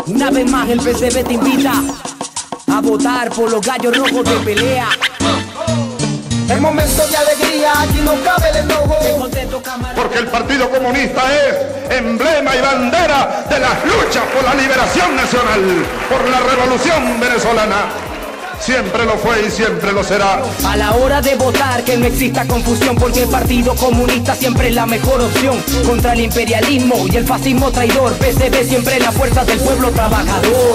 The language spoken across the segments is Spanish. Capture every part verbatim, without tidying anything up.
Una vez más el P C B te invita a votar por los gallos rojos de pelea. En momentos de alegría aquí no cabe el enojo, porque el Partido Comunista es emblema y bandera de las luchas por la liberación nacional, por la revolución venezolana. Siempre lo fue y siempre lo será. A la hora de votar que no exista confusión, porque el Partido Comunista siempre es la mejor opción. Contra el imperialismo y el fascismo traidor, P C B siempre la fuerza del pueblo trabajador.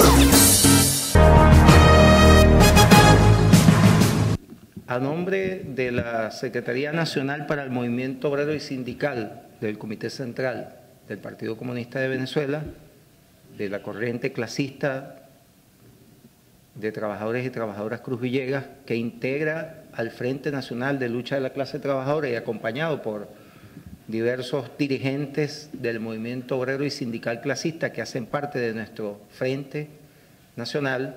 A nombre de la Secretaría Nacional para el Movimiento Obrero y Sindical del Comité Central del Partido Comunista de Venezuela, de la corriente clasista de trabajadores y trabajadoras Cruz Villegas, que integra al Frente Nacional de Lucha de la Clase Trabajadora y acompañado por diversos dirigentes del movimiento obrero y sindical clasista que hacen parte de nuestro Frente Nacional,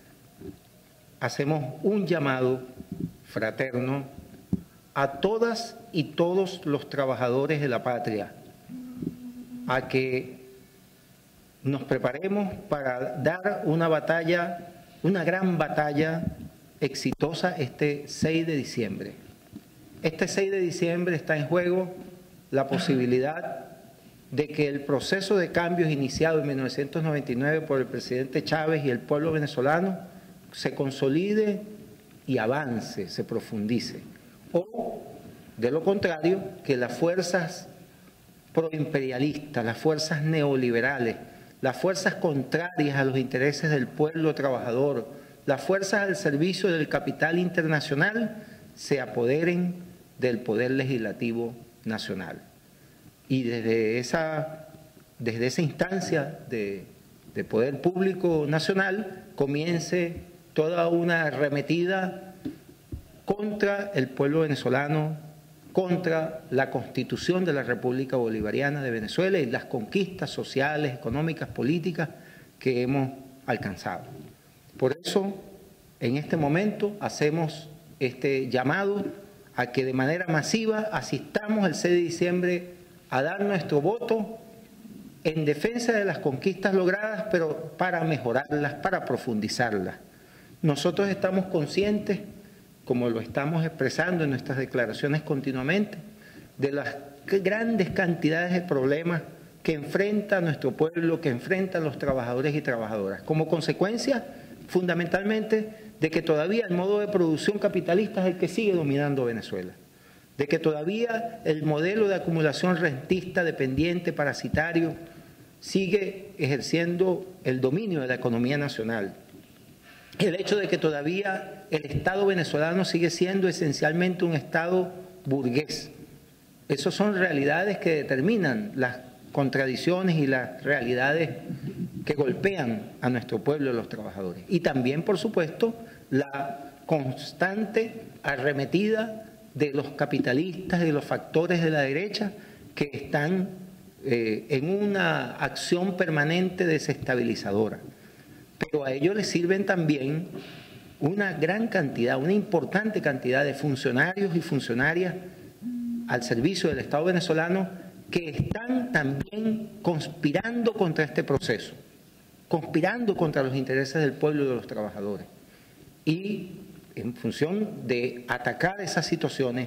hacemos un llamado fraterno a todas y todos los trabajadores de la patria a que nos preparemos para dar una batalla, una gran batalla exitosa este seis de diciembre. Este seis de diciembre está en juego la posibilidad de que el proceso de cambios iniciado en mil novecientos noventa y nueve por el presidente Chávez y el pueblo venezolano se consolide y avance, se profundice. O, de lo contrario, que las fuerzas proimperialistas, las fuerzas neoliberales, las fuerzas contrarias a los intereses del pueblo trabajador, las fuerzas al servicio del capital internacional, se apoderen del poder legislativo nacional. Y desde esa, desde esa instancia de, de poder público nacional comience toda una arremetida contra el pueblo venezolano, contra la Constitución de la República Bolivariana de Venezuela y las conquistas sociales, económicas, políticas que hemos alcanzado. Por eso, en este momento, hacemos este llamado a que de manera masiva asistamos el seis de diciembre a dar nuestro voto en defensa de las conquistas logradas, pero para mejorarlas, para profundizarlas. Nosotros estamos conscientes, como lo estamos expresando en nuestras declaraciones continuamente, de las grandes cantidades de problemas que enfrenta nuestro pueblo, que enfrentan los trabajadores y trabajadoras, como consecuencia fundamentalmente de que todavía el modo de producción capitalista es el que sigue dominando Venezuela, de que todavía el modelo de acumulación rentista, dependiente, parasitario, sigue ejerciendo el dominio de la economía nacional. El hecho de que todavía el Estado venezolano sigue siendo esencialmente un Estado burgués. Esas son realidades que determinan las contradicciones y las realidades que golpean a nuestro pueblo y a los trabajadores. Y también, por supuesto, la constante arremetida de los capitalistas y de los factores de la derecha que están eh, en una acción permanente desestabilizadora. Pero a ellos les sirven también una gran cantidad, una importante cantidad de funcionarios y funcionarias al servicio del Estado venezolano que están también conspirando contra este proceso, conspirando contra los intereses del pueblo y de los trabajadores. Y en función de atacar esas situaciones,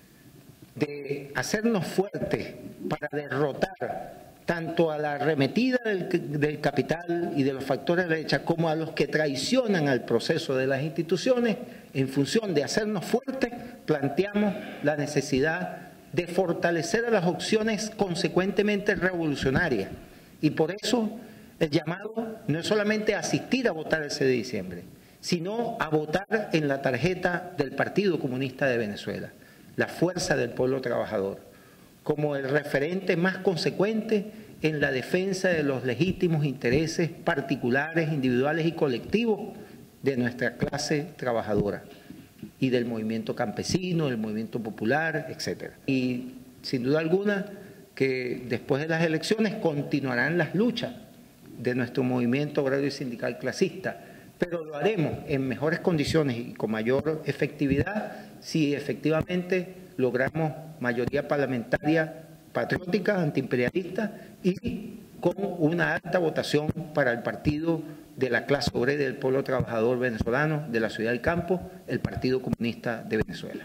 de hacernos fuertes para derrotar tanto a la arremetida del, del capital y de los factores de la derecha como a los que traicionan al proceso de las instituciones, en función de hacernos fuertes, planteamos la necesidad de fortalecer a las opciones consecuentemente revolucionarias. Y por eso el llamado no es solamente asistir a votar el seis de diciembre, sino a votar en la tarjeta del Partido Comunista de Venezuela, la fuerza del pueblo trabajador, como el referente más consecuente en la defensa de los legítimos intereses particulares, individuales y colectivos de nuestra clase trabajadora y del movimiento campesino, del movimiento popular, etcétera. Y sin duda alguna que después de las elecciones continuarán las luchas de nuestro movimiento obrero y sindical clasista, pero lo haremos en mejores condiciones y con mayor efectividad si efectivamente logramos mayoría parlamentaria patriótica, antiimperialista y con una alta votación para el partido de la clase obrera y del pueblo trabajador venezolano de la ciudad del campo, el Partido Comunista de Venezuela.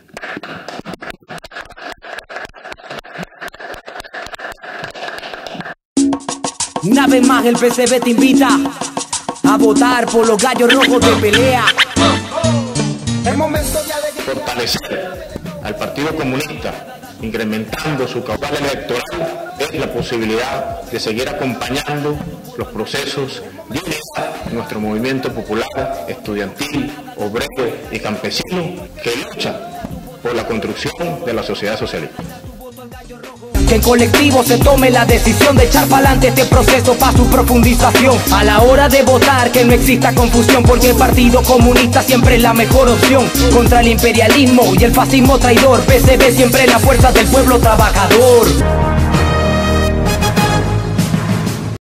Una vez más el P C B te invita a votar por los gallos rojos de pelea. El momento de alegría. Fortalecer al Partido Comunista, incrementando su caudal electoral, es la posibilidad de seguir acompañando los procesos de unidad de nuestro movimiento popular, estudiantil, obrero y campesino que lucha por la construcción de la sociedad socialista. Que en colectivo se tome la decisión de echar para adelante este proceso para su profundización. A la hora de votar que no exista confusión, porque el Partido Comunista siempre es la mejor opción. Contra el imperialismo y el fascismo traidor, P C B siempre es la fuerza del pueblo trabajador.